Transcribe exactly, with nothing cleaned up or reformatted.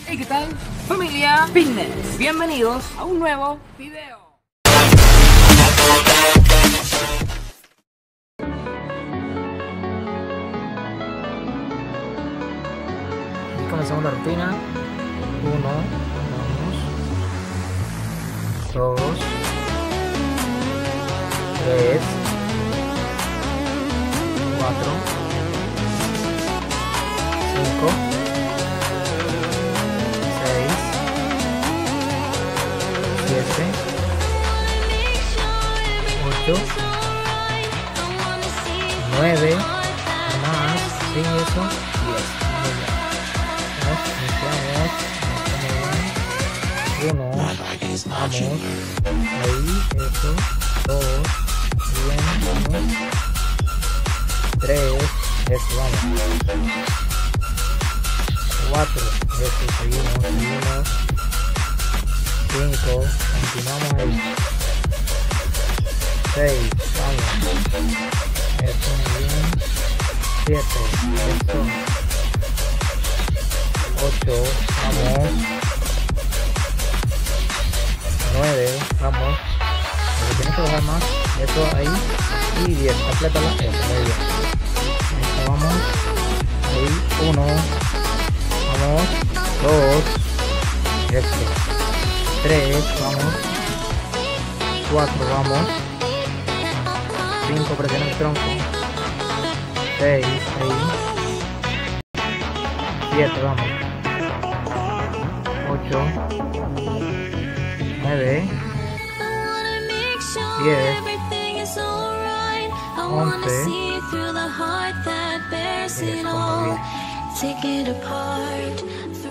Hey, ¿qué tal? Familia Fitness, bienvenidos a un nuevo video. Y comenzamos la rutina. Uno, vamos. Dos, tres, cuatro, cinco, seis, siete, ocho, nueve, más, sí, eso, diez. Muy bien. Iniciamos, uno, vamos, ahí, eso, dos, bien, vamos, tres, eso, vamos, cuatro, eso, seguimos, seguimos, cinco, continuamos ahí, seis, vamos, eso, muy bien, siete, eso, ocho, vamos, nueve, vamos, porque tienes que bajar más, eso ahí, y diez, complétala, eso, muy bien, eso, vamos, ahí, uno, vamos, dos, eso, tres, vamos, cuatro, vamos, cinco, presiona el tronco, seis, ahí, siete, vamos, ocho, nueve, diez, once, Take it apart,